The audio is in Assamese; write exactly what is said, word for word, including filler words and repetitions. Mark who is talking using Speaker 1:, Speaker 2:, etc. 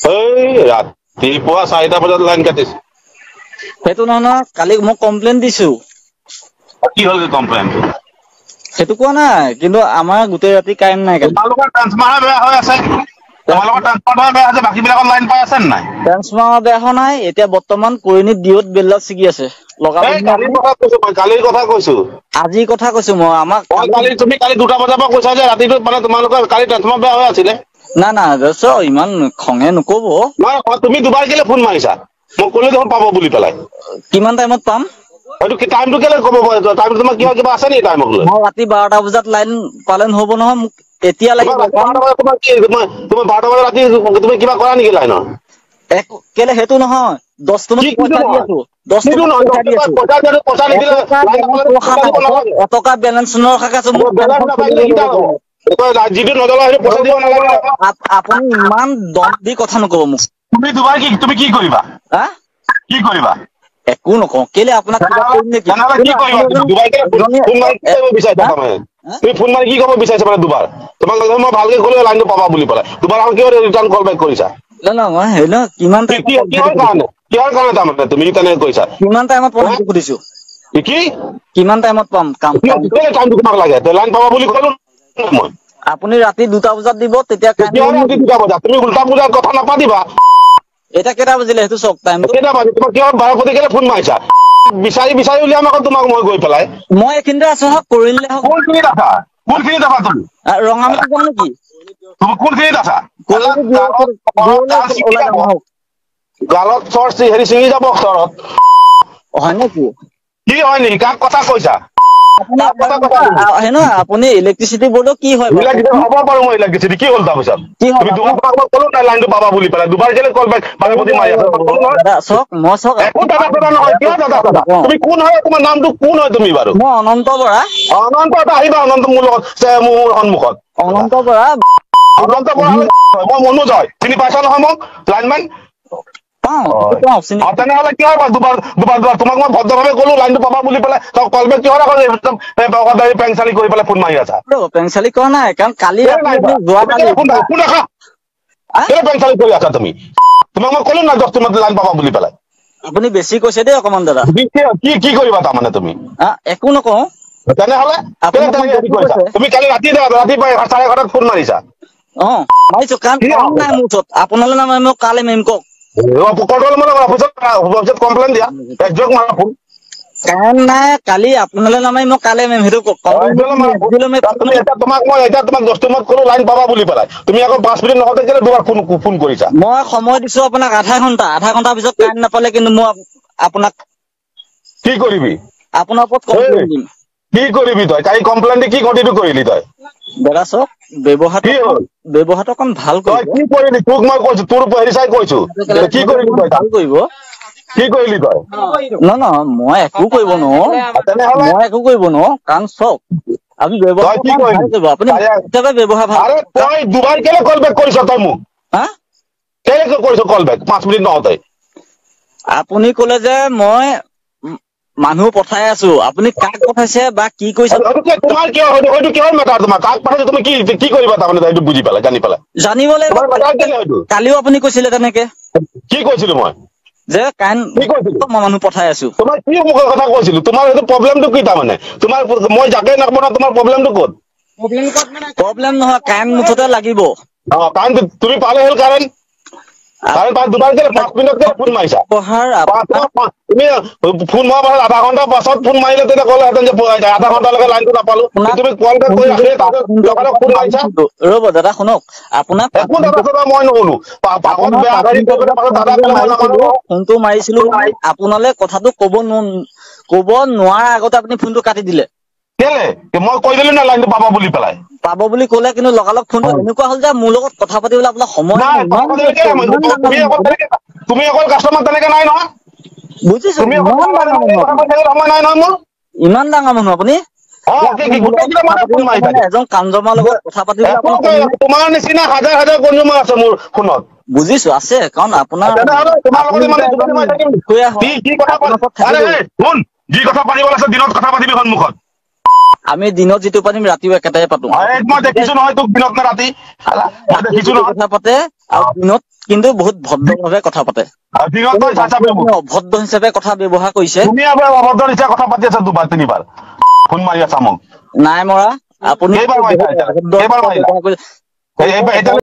Speaker 1: এই ৰাতিপুৱা চাৰিটা বজাত লাইন কাটিছে
Speaker 2: সেইটো নহয় নহয় কালি মই কমপ্লেইন দিছো
Speaker 1: কি হ'ল কমপ্লেইন
Speaker 2: সেইটো কোৱা নাই কিন্তু আমাৰ গোটেই ৰাতি কাৰেণ্ট নাই কালি
Speaker 1: তোমালোকৰ ট্ৰান্সফৰ্মাৰ বেয়া হৈ আছে তোমালোকৰ ট্ৰান্সফৰ্মাৰ বেয়া আছে বাকী বিলাকৰ লাইন পাই আছে নাই
Speaker 2: ট্ৰান্সফৰ্মাৰ বেয়া হোৱা নাই এতিয়া বৰ্তমান কৰিণীত ডিঅ'ত বেলডাল ছিগি আছে
Speaker 1: কালিৰ কথা কৈছো মই কালিৰ কথা কৈছো
Speaker 2: আজিৰ কথা কৈছো মই আমাক
Speaker 1: কালি তুমি কালি দুটা বজাৰ পৰা কৈছা যে ৰাতিটো মানে তোমালোকৰ কালি ট্ৰান্সফৰ্মাৰ বেয়া হৈ আছিলে
Speaker 2: না না ইমান খঙে নকব
Speaker 1: নহয় তুমি দুবাৰ কেলে ফোন মাৰিছা মই ক'লো দেখোন পাব বুলি পেলাই
Speaker 2: কিমান টাইমত পাম
Speaker 1: হয়তো টাইমটো কেলে ক'ব টাইমটো তোমাৰ কিবা কিবা আছে নেকি টাইমক লৈ
Speaker 2: মই ৰাতি বাৰটা বজাত লাইন পালন হ'ব নহয় মোক এতিয়া লাগিব
Speaker 1: তোমাৰ কি তুমি বাৰটা বজাত ৰাতি তুমি কিবা কৰা নেকি লাইনৰ
Speaker 2: কেলে সেইটো নহয় দহ টকা পইচা দি আছো দহ টকা এটকা বেলেঞ্চ নৰখাকে আছো
Speaker 1: যিটো নজলা সেইটো পইচা দিব নালাগে
Speaker 2: আপুনি ইমান দম দি কথা নকব মোক
Speaker 1: তুমি দুবাৰ কি তুমি কি কৰিবা কি কৰিবা
Speaker 2: একো নকওঁ কেলে আপোনাক
Speaker 1: তুমি ফোন মাৰি কি ক'ব বিচাৰিছা মানে দুবাৰ তোমাক মই ভালকে ক'লো লাইনটো পাবা বুলি পেলাই দুবাৰ আকৌ কিয় ৰিটাৰ্ণ কল বেক কৰিছা
Speaker 2: কিমান
Speaker 1: কিহৰ কাৰণে কিহৰ কাৰণে তাৰমানে তুমি তেনেকে কৈছা
Speaker 2: কিমান টাইমত পাম সুধিছো
Speaker 1: কি
Speaker 2: কিমান টাইমত পাম কাম
Speaker 1: টাইমটো তোমাক লাগে লাইন পাবা বুলি ক'লো মই
Speaker 2: আপুনি ৰাতি দুটা বজাত দিব তেতিয়া
Speaker 1: ৰাতি দুটা বজাত তুমি উল্টা পুল্টা কথা নাপাতিবা
Speaker 2: এটা কেইটা বাজিলে সেইটো চাওক টাইম
Speaker 1: কেইটা বাজি তোমাক কিহৰ বাৰ প্ৰতি কেলে ফোন মাৰিছা বিচাৰি বিচাৰি উলিয়াম আকৌ তোমাক মই গৈ পেলাই
Speaker 2: মই এইখিনিতে আছো হওক কৰিলে হওক
Speaker 1: কোনখিনিত আছা কোনখিনিত আছা তুমি
Speaker 2: ৰঙামাটি যাম নেকি
Speaker 1: তুমি কোনখিনিত আছা গালত চৰ হেৰি ছিঙি যাব ওচৰত
Speaker 2: হয় নেকি
Speaker 1: কি হয় নেকি কাক কথা কৈছা
Speaker 2: আপুনি ইলেক্ট্ৰিচিটি বৰ্ডৰ কি হয়
Speaker 1: হ'ব বাৰু মই ইলেক্ট্ৰিচিটি কি হ'ল তাৰপিছত তুমি তোমাক ক'লো নাই লাইনটো পাবা বুলি পেলাই দুবাৰ কেলে কল বেক বাৰেপতি মাৰি আছা
Speaker 2: চক মই চক
Speaker 1: একো দাদা দাদা নহয় কিয় দাদা দাদা তুমি কোন হয় তোমাৰ নামটো কোন হয় তুমি বাৰু
Speaker 2: মই অনন্ত বৰা
Speaker 1: অনন্ত এটা আহিবা অনন্ত মোৰ লগত মোৰ সন্মুখত
Speaker 2: অনন্ত বৰা
Speaker 1: অনন্ত বৰা মই মনোজ হয় চিনি পাইছা নহয় মোক লাইনমেন তেনেহলে কি হয় দুবাৰ দুবাৰ দুবাৰ তোমাক মই ভদ্ৰভাৱে ক'লো লাইনটো পাবা বুলি পেলাই তই কল বেক কিহৰ আকৌ পেংচালি কৰি পেলাই ফোন মাৰি আছা
Speaker 2: পেংচালি কৰা নাই কাৰণ কালি
Speaker 1: পেংচালি কৰি আছা তুমি তোমাক মই ক'লো নাই দহ মিনিট লাইন পাবা বুলি পেলাই
Speaker 2: আপুনি বেছি কৈছে দেই অকমান দাদা
Speaker 1: কি কি কৰিবা তাৰমানে তুমি
Speaker 2: একো নকওঁ
Speaker 1: তেনেহলে তুমি কালি ৰাতি ৰাতিপুৱা চাৰে এঘাৰটাত ফোন মাৰিছা
Speaker 2: অ মাৰিছো কাৰণ নাই মোৰ ওচৰত আপোনালৈ নামাৰি মই কালি মাৰিম কওক
Speaker 1: কমপ্লেইন দিয়া একজোক মাৰা ফোন
Speaker 2: কাৰেণ্ট নাই কালি আপোনালৈ নামাৰি মই কালি মাৰিম সেইটো কওক
Speaker 1: তোমাক মই এতিয়া তোমাক দহ মিনিট ক'লো লাইন পাবা বুলি পেলাই তুমি আকৌ পাঁচ মিনিট নহওঁতে কেলে দুবাৰ ফোন ফোন কৰিছা
Speaker 2: মই সময় দিছো আপোনাক আধা ঘণ্টা আধা ঘণ্টাৰ পিছত কাৰেণ্ট নাপালে কিন্তু মই আপোনাক
Speaker 1: কি কৰিবি
Speaker 2: আপোনাৰ ওপৰত কমপ্লেইন দিম
Speaker 1: কি কৰিবি তই কালি কমপ্লেইন দি কি ঘটিটো কৰিলি তই
Speaker 2: দাদা চাওক ব্যৱহাৰ কি হ'ল ব্যৱহাৰটো অকণ ভাল
Speaker 1: তই কি কৰিলি তোক মই কৈছো তোৰ হেৰি চাই কৈছো কি কৰিবি তই ভাল কৰিব কি কৰিলি তই
Speaker 2: ন ন মই একো কৰিব নোৱাৰো মই একো কৰিব নোৱাৰো কাৰণ চাওক আপুনি ব্যৱহাৰ কি কৰিব আপুনি ব্যৱহাৰ ভাল
Speaker 1: তই দুবাৰ কেলে কল বেক কৰিছ তই মোক
Speaker 2: হা
Speaker 1: কেলে কৰিছ কল বেক পাঁচ মিনিট নহওঁতে
Speaker 2: আপুনি ক'লে যে মই মানুহ পঠাই আছো আপুনি কাক পঠাইছে বা কি কৰিছে
Speaker 1: তোমাৰ কিয় হয়তো কিহৰ মেটাৰ তোমাৰ কাক পঠাইছে তুমি কি কি কৰিবা তাৰমানে সেইটো বুজি পেলাই জানি পেলাই
Speaker 2: জানিব লাগিব কালিও আপুনি কৈছিলে তেনেকে
Speaker 1: কি কৈছিলো মই
Speaker 2: যে কাৰেণ্ট মই মানুহ পঠাই আছো
Speaker 1: তোমাৰ কি মুখৰ কথা কৈছিলো তোমাৰ সেইটো প্ৰব্লেমটো কি তাৰমানে তোমাৰ মই যাকে নাপাওঁ তোমাৰ প্ৰব্লেমটো ক'ত
Speaker 2: প্ৰব্লেম নহয় কাৰেণ্ট মুঠতে লাগিব
Speaker 1: অ কাৰেণ্ট তুমি পালে হ'ল কাৰেণ্ট দুবাৰ কেলে পাঁচ মিনিট কেলে ফোন মাৰিছা তুমি ফোন মৰা আধা ঘণ্টাৰ পাছত ফোন মাৰিলে তেতিয়া ক'লেহেঁতেন যে আধা ঘণ্টালৈকে লাইনটো নাপালো তুমি কল বেক কৰি ফোন মাৰিছা
Speaker 2: ৰ'ব দাদা শুনক আপোনাক
Speaker 1: একো দাদা দাদা মই নকলো
Speaker 2: ফোনটো মাৰিছিলো আপোনালৈ কথাটো কব কব নোৱাৰাৰ আগতে আপুনি ফোনটো কাটি দিলে
Speaker 1: কেলে মই কৈ দিলো না লাইনটো পাবা বুলি পেলাই
Speaker 2: পাব বুলি ক'লে কিন্তু লগালগ ফোনটো এনেকুৱা হ'ল যে মোৰ লগত কথা পাতিবলৈ আপোনাৰ সময়
Speaker 1: তুমি অকল কাষ্টমাৰ তেনেকে নাই নহয়
Speaker 2: বুজিছো ইমান ডাঙৰ মানুহ আপুনি এজন কাঞ্জমাৰ লগত কথা পাতিবলৈ
Speaker 1: তোমাৰ নিচিনা হাজাৰ হাজাৰ কনজুমাৰ আছে মোৰ ফোনত
Speaker 2: বুজিছো আছে কাৰণ আপোনাৰ
Speaker 1: যি কথা পাতিব আছে দিনত কথা পাতিবি সন্মুখত
Speaker 2: আমি দিনত যিটো পাতিম ৰাতিও একেটাই পাতো
Speaker 1: মই দেখিছো নহয় তোক দিনত নে ৰাতি মই দেখিছো নহয়
Speaker 2: কথা পাতে আৰু দিনত কিন্তু বহুত ভদ্ৰভাৱে কথা পাতে
Speaker 1: দিনত তই চাচাবি
Speaker 2: অভদ্ৰ হিচাপে কথা ব্যৱহাৰ কৰিছে
Speaker 1: তুমি আবার অভদ্ৰ হিচাপে কথা পাতি আছা দুবাৰ তিনিবাৰ ফোন মাৰি আছা মোক
Speaker 2: নাই মৰা আপুনি
Speaker 1: কেইবাৰ মাৰিছা কেইবাৰ মাৰিলা